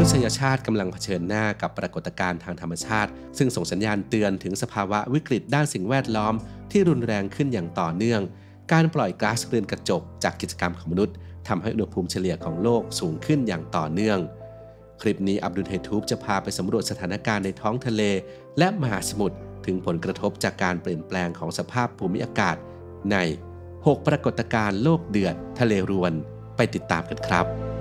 ษยชาติกำลังเผชิญหน้ากับปรากฏการณ์ทางธรรมชาติซึ่งส่งสัญญาณเตือนถึงสภาวะวิกฤตด้านสิ่งแวดล้อมที่รุนแรงขึ้นอย่างต่อเนื่องการปล่อยก๊าซเรือนกระจกจากกิจกรรมของมนุษย์ทำให้อุณหภูมิเฉลี่ยของโลกสูงขึ้นอย่างต่อเนื่องคลิปนี้อับดุลไฮทูบจะพาไปสำรวจสถานการณ์ในท้องทะเลและมหาสมุทรถึงผลกระทบจากการเปลี่ยนแปลงของสภาพภูมิอากาศใน6ปรากฏการณ์โลกเดือดทะเลรวนไปติดตามกันครับ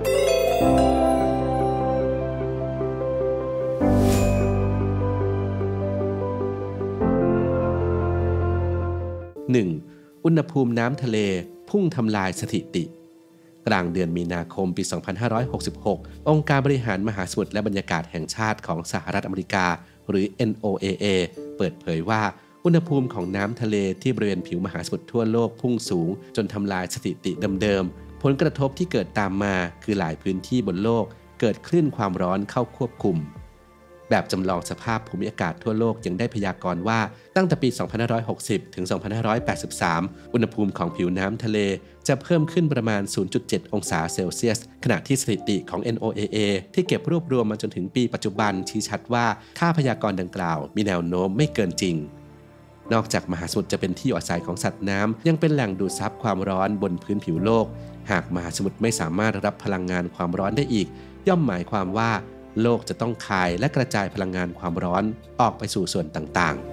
1. อุณหภูมิน้ำทะเลพุ่งทำลายสถิติกลางเดือนมีนาคมปี 2566 องค์การบริหารมหาสมุทรและบรรยากาศแห่งชาติของสหรัฐอเมริกาหรือ NOAA เปิดเผยว่าอุณหภูมิของน้ำทะเลที่บริเวณผิวมหาสมุทรทั่วโลกพุ่งสูงจนทำลายสถิติเดิมๆผลกระทบที่เกิดตามมาคือหลายพื้นที่บนโลกเกิดคลื่นความร้อนเข้าควบคุมแบบจำลองสภาพภูมิอากาศทั่วโลกยังได้พยากรณ์ว่าตั้งแต่ปี 2560 ถึง 2583 อุณหภูมิของผิวน้ำทะเลจะเพิ่มขึ้นประมาณ 0.7 องศาเซลเซียสขณะที่สถิติของ NOAA ที่เก็บรวบรวมมาจนถึงปีปัจจุบันชี้ชัดว่าค่าพยากรณ์ดังกล่าวมีแนวโน้มไม่เกินจริงนอกจากมหาสมุทรจะเป็นที่อยู่อาศัยของสัตว์น้ำยังเป็นแหล่งดูดซับความร้อนบนพื้นผิวโลกหากมหาสมุทรไม่สามารถรับพลังงานความร้อนได้อีกย่อมหมายความว่าโลกจะต้องคายและกระจายพลังงานความร้อนออกไปสู่ส่วนต่าง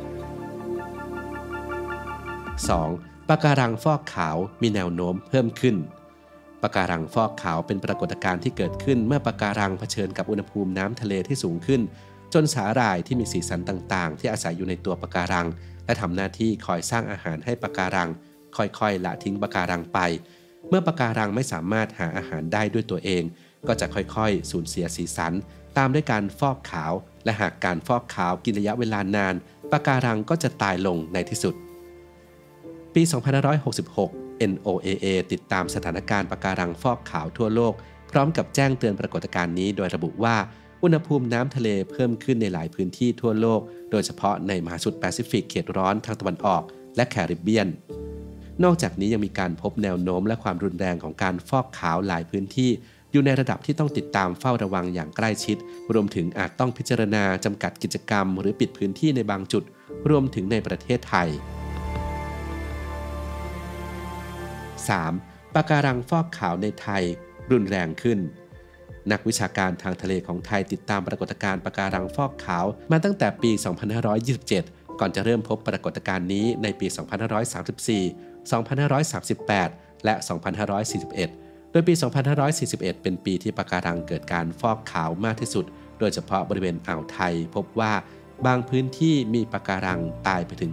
ๆ 2. ปะการังฟอกขาวมีแนวโน้มเพิ่มขึ้นปะการังฟอกขาวเป็นปรากฏการณ์ที่เกิดขึ้นเมื่อปะการังเผชิญกับอุณหภูมิน้ำทะเลที่สูงขึ้นจนสาหร่ายที่มีสีสันต่างๆที่อาศัยอยู่ในตัวปะการังและทำหน้าที่คอยสร้างอาหารให้ปะการังค่อยๆละทิ้งปะการังไปเมื่อปะการังไม่สามารถหาอาหารได้ด้วยตัวเองก็จะค่อยๆสูญเสียสีสันตามด้วยการฟอกขาวและหากการฟอกขาวกินระยะเวลานานปะการังก็จะตายลงในที่สุดปี 2566 NOAA ติดตามสถานการณ์ปะการังฟอกขาวทั่วโลกพร้อมกับแจ้งเตือนปรากฏการณ์นี้โดยระบุว่าอุณหภูมิน้ำทะเลเพิ่มขึ้นในหลายพื้นที่ทั่วโลกโดยเฉพาะในมหาสมุทรแปซิฟิกเขตร้อนทางตะวันออกและแคริบเบียนนอกจากนี้ยังมีการพบแนวโน้มและความรุนแรงของการฟอกขาวหลายพื้นที่อยู่ในระดับที่ต้องติดตามเฝ้าระวังอย่างใกล้ชิดรวมถึงอาจต้องพิจารณาจำกัดกิจกรรมหรือปิดพื้นที่ในบางจุดรวมถึงในประเทศไทย 3. ปะการังฟอกขาวในไทยรุนแรงขึ้นนักวิชาการทางทะเลของไทยติดตามปรากฏการณ์ปะการังฟอกขาวมาตั้งแต่ปี 2527 ก่อนจะเริ่มพบปรากฏการณ์นี้ในปี 2534 2538 และ 2541 โดยปี 2541 เป็นปีที่ปะการังเกิดการฟอกขาวมากที่สุดโดยเฉพาะบริเวณอ่าวไทยพบว่าบางพื้นที่มีปะการังตายไปถึง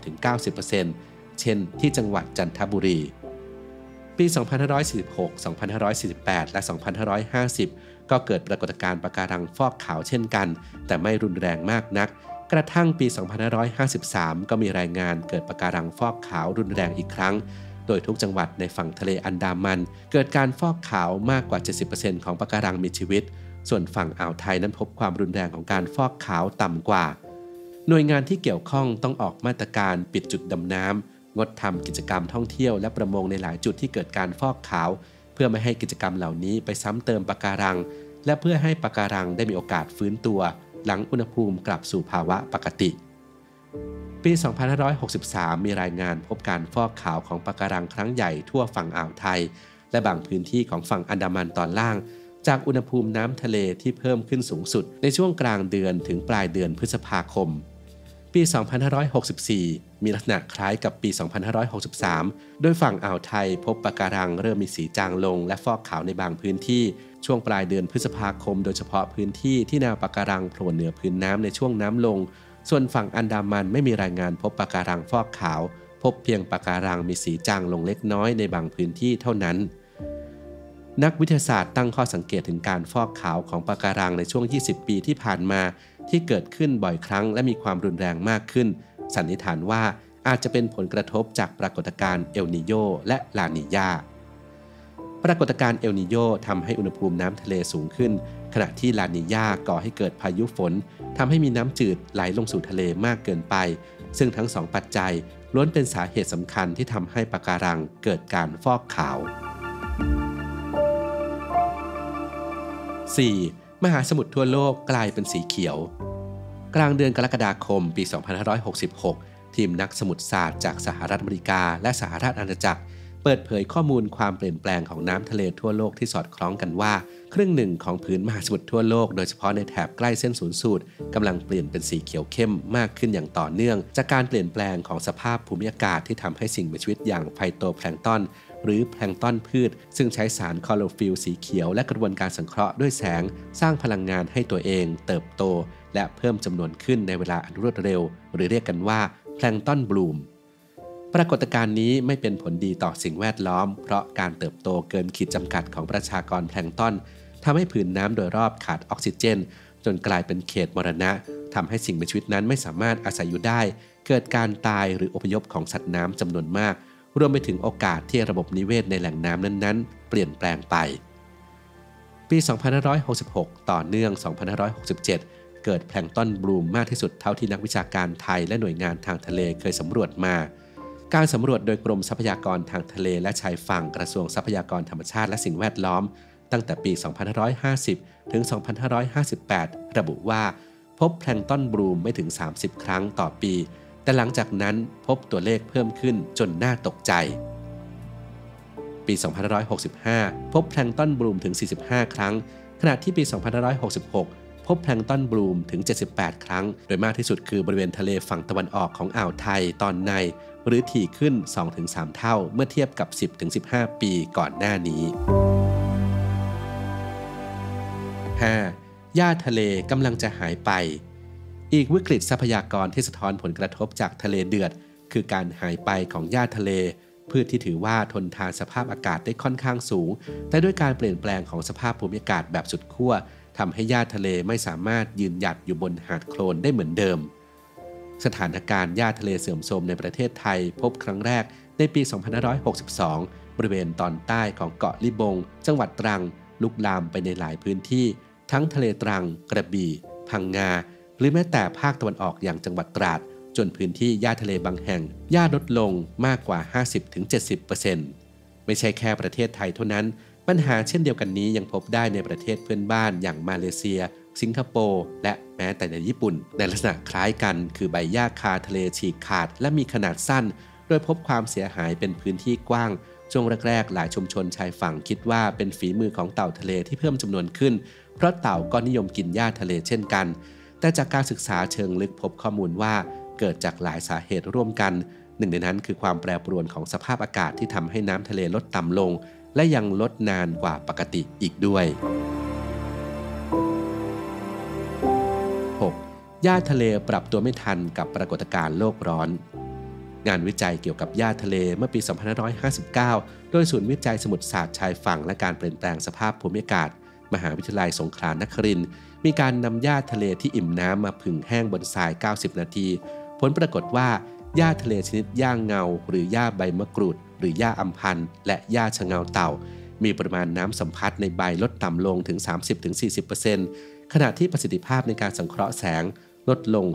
80-90% เช่นที่จังหวัดจันทบุรีปี 2546 2548 และ 2550 ก็เกิดปรากฏการณ์ปะการังฟอกขาวเช่นกันแต่ไม่รุนแรงมากนักกระทั่งปี 2553 ก็มีรายงานเกิดปะการังฟอกขาวรุนแรงอีกครั้งโดยทุกจังหวัดในฝั่งทะเลอันดามันเกิดการฟอกขาวมากกว่า 70% ของปะการังมีชีวิตส่วนฝั่งอ่าวไทยนั้นพบความรุนแรงของการฟอกขาวต่ำกว่าหน่วยงานที่เกี่ยวข้องต้องออกมาตรการปิดจุดดำน้ำงดทำกิจกรรมท่องเที่ยวและประมงในหลายจุดที่เกิดการฟอกขาวเพื่อไม่ให้กิจกรรมเหล่านี้ไปซ้ำเติมปะการังและเพื่อให้ปะการังได้มีโอกาสฟื้นตัวหลังอุณหภูมิกลับสู่ภาวะปกติปี 2563 มีรายงานพบการฟอกขาวของปะการังครั้งใหญ่ทั่วฝั่งอ่าวไทยและบางพื้นที่ของฝั่งอันดามันตอนล่างจากอุณหภูมิน้ำทะเลที่เพิ่มขึ้นสูงสุดในช่วงกลางเดือนถึงปลายเดือนพฤษภาคมปี 2564 มีลักษณะคล้ายกับปี 2563 โดยฝั่งอ่าวไทยพบปะการังเริ่มมีสีจางลงและฟอกขาวในบางพื้นที่ช่วงปลายเดือนพฤษภาคมโดยเฉพาะพื้นที่ที่แนวปะการังโผล่เหนือพื้นน้ำในช่วงน้ำลงส่วนฝั่งอันดามันไม่มีรายงานพบปะการังฟอกขาวพบเพียงปะการังมีสีจางลงเล็กน้อยในบางพื้นที่เท่านั้นนักวิทยาศาสตร์ตั้งข้อสังเกตถึงการฟอกขาวของปะการังในช่วง 20 ปีที่ผ่านมาที่เกิดขึ้นบ่อยครั้งและมีความรุนแรงมากขึ้นสันนิษฐานว่าอาจจะเป็นผลกระทบจากปรากฏการณ์เอลนีโญและลานีญาปรากฏการณ์เอลนีโญทำให้อุณหภูมิน้ำทะเลสูงขึ้นขณะที่ลานีญาก่อให้เกิดพายุฝนทำให้มีน้ำจืดไหลลงสู่ทะเลมากเกินไปซึ่งทั้งสองปัจจัยล้วนเป็นสาเหตุสำคัญที่ทำให้ปะการังเกิดการฟอกขาว 4. มหาสมุทรทั่วโลกกลายเป็นสีเขียวกลางเดือนกรกฎาคมปี 2566 ทีมนักสมุทรศาสตร์จากสหรัฐอเมริกาและสหราชอาณาจักรเปิดเผยข้อมูลความเปลี่ยนแปลงของน้ำทะเลทั่วโลกที่สอดคล้องกันว่าครึ่งหนึ่งของผืนมหาสมุทรทั่วโลกโดยเฉพาะในแถบใกล้เส้นศูนย์สูตรกำลังเปลี่ยนเป็นสีเขียวเข้มมากขึ้นอย่างต่อเนื่องจากการเปลี่ยนแปลงของสภาพภูมิอากาศที่ทำให้สิ่งมีชีวิตอย่างไฟโตแพลงก์ตอนหรือแพลงก์ตอนพืชซึ่งใช้สารคลอโรฟิลล์สีเขียวและกระบวนการสังเคราะห์ด้วยแสงสร้างพลังงานให้ตัวเองเติบโตและเพิ่มจำนวนขึ้นในเวลาอันรวดเร็วหรือเรียกกันว่าแพลงก์ตอนบลูมปรากฏการณ์นี้ไม่เป็นผลดีต่อสิ่งแวดล้อมเพราะการเติบโตเกินขีดจำกัดของประชากรแพลงก์ตอนทำให้ผืนน้ำโดยรอบขาดออกซิเจนจนกลายเป็นเขตมรณะทำให้สิ่งมีชีวิตนั้นไม่สามารถอาศัยอยู่ได้เกิดการตายหรืออพยพของสัตว์น้ำจำนวนมากรวมไปถึงโอกาสที่ระบบนิเวศในแหล่งน้ำนั้นๆเปลี่ยนแปลงไปปี 2566 ต่อเนื่อง 2567 เกิดแพลงก์ตอนบลูมมากที่สุดเท่าที่นักวิชาการไทยและหน่วยงานทางทะเลเคยสำรวจมาการสำรวจโดยกรมทรัพยากรทางทะเลและชายฝั่งกระทรวงทรัพยากรธรรมชาติและสิ่งแวดล้อมตั้งแต่ปี 2550 ถึง 2558 ระบุว่าพบแพลงก์ตอนบลูมไม่ถึง 30 ครั้งต่อปีแต่หลังจากนั้นพบตัวเลขเพิ่มขึ้นจนน่าตกใจปี 2565 พบแพลงก์ตอนบลูมถึง 45 ครั้งขณะที่ปี 2566 พบแพลงก์ตอนบลูมถึง 78 ครั้งโดยมากที่สุดคือบริเวณทะเลฝั่งตะวันออกของอ่าวไทยตอนในหรือถี่ขึ้น 2-3 เท่าเมื่อเทียบกับ 10-15 ปีก่อนหน้านี้ 5. หญ้าทะเลกำลังจะหายไปอีกวิกฤตทรัพยากรที่สะท้อนผลกระทบจากทะเลเดือดคือการหายไปของหญ้าทะเลพืชที่ถือว่าทนทานสภาพอากาศได้ค่อนข้างสูงแต่ด้วยการเปลี่ยนแปลงของสภาพภูมิอากาศแบบสุดขั้วทำให้หญ้าทะเลไม่สามารถยืนหยัดอยู่บนหาดโคลนได้เหมือนเดิมสถานการณ์หญ้าทะเลเสื่อมโทรมในประเทศไทยพบครั้งแรกในปี 2562 บริเวณตอนใต้ของเกาะลิบงจังหวัดตรังลุกลามไปในหลายพื้นที่ทั้งทะเลตรังกระบี่พังงาหรือแม้แต่ภาคตะวันออกอย่างจังหวัดตราดจนพื้นที่หญ้าทะเลบางแห่งหญ้าลดลงมากกว่า 50-70% ไม่ใช่แค่ประเทศไทยเท่านั้นปัญหาเช่นเดียวกันนี้ยังพบได้ในประเทศเพื่อนบ้านอย่างมาเลเซียสิงคโปร์และแม้แต่ในญี่ปุ่นในลักษณะคล้ายกันคือใบหญ้าคาทะเลฉีกขาดและมีขนาดสั้นโดยพบความเสียหายเป็นพื้นที่กว้างช่วงแรกๆหลายชุมชนชายฝั่งคิดว่าเป็นฝีมือของเต่าทะเลที่เพิ่มจำนวนขึ้นเพราะเต่าก็นิยมกินหญ้าทะเลเช่นกันแต่จากการศึกษาเชิงลึกพบข้อมูลว่าเกิดจากหลายสาเหตุร่วมกันหนึ่งในนั้นคือความแปรปรวนของสภาพอากาศที่ทำให้น้ำทะเลลดต่ำลงและยังลดนานกว่าปกติอีกด้วย 6. หญ้าทะเลปรับตัวไม่ทันกับปรากฏการณ์โลกร้อนงานวิจัยเกี่ยวกับหญ้าทะเลเมื่อปี 2559 โดยศูนย์วิจัยสมุทรศาสตร์ชายฝั่งและการเปลี่ยนแปลงสภาพภูมิอากาศมหาวิทยาลัยสงขลานครินทร์มีการนำหญ้าทะเลที่อิ่มน้ำมาผึ่งแห้งบนทราย 90 นาทีผลปรากฏว่าหญ้าทะเลชนิดหญ้าเงาหรือหญ้าใบมะกรูดหรือหญ้าอัมพันธ์และหญ้าชะเงาเต่ามีปริมาณน้ำสัมผัสในใบลดต่ำลงถึง 30-40% ขณะที่ประสิทธิภาพในการสังเคราะห์แสงลดลง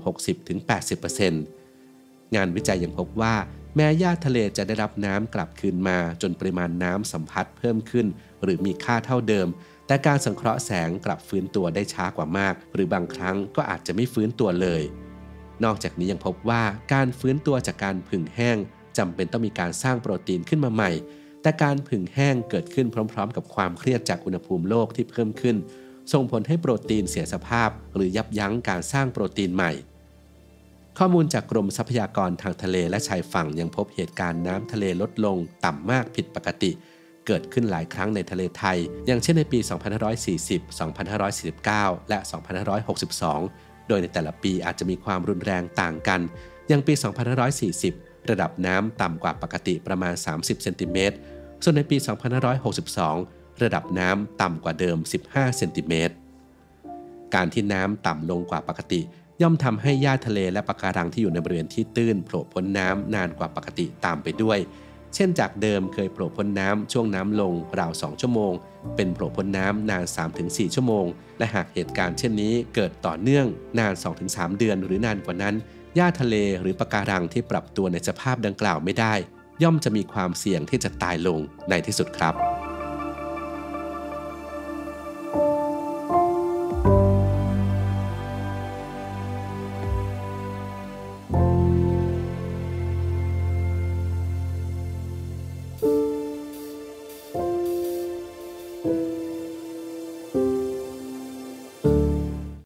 60-80% งานวิจัยยังพบว่าแม้หญ้าทะเลจะได้รับน้ำกลับคืนมาจนปริมาณน้ำสัมผัสเพิ่มขึ้นหรือมีค่าเท่าเดิมแต่การสังเคราะห์แสงกลับฟื้นตัวได้ช้ากว่ามากหรือบางครั้งก็อาจจะไม่ฟื้นตัวเลยนอกจากนี้ยังพบว่าการฟื้นตัวจากการผึ่งแห้งจำเป็นต้องมีการสร้างโปรตีนขึ้นมาใหม่แต่การผึ่งแห้งเกิดขึ้นพร้อมๆกับความเครียดจากอุณหภูมิโลกที่เพิ่มขึ้นส่งผลให้โปรตีนเสียสภาพหรือยับยั้งการสร้างโปรตีนใหม่ข้อมูลจากกรมทรัพยากรทางทะเลและชายฝั่งยังพบเหตุการณ์น้ำทะเลลดลงต่ำมากผิดปกติเกิดขึ้นหลายครั้งในทะเลไทยอย่างเช่นในปี 2540 2549 และ 2562 โดยในแต่ละปีอาจจะมีความรุนแรงต่างกันอย่างปี 2540 ระดับน้ำต่ำกว่าปกติประมาณ 30 เซนติเมตรส่วนในปี 2562 ระดับน้ำต่ำกว่าเดิม 15 เซนติเมตรการที่น้ำต่ำลงกว่าปกติย่อมทำให้หญ้าทะเลและปะการังที่อยู่ในบริเวณที่ตื้นโผล่พ้นน้ำนานกว่าปกติตามไปด้วยเช่นจากเดิมเคยโผล่พ้นน้ำช่วงน้ำลงราว 2 ชั่วโมงเป็นโผล่พ้นน้ำนาน 3-4 ชั่วโมงและหากเหตุการณ์เช่นนี้เกิดต่อเนื่องนาน 2-3 เดือนหรือนานกว่านั้นหญ้าทะเลหรือปะการังที่ปรับตัวในสภาพดังกล่าวไม่ได้ย่อมจะมีความเสี่ยงที่จะตายลงในที่สุดครับ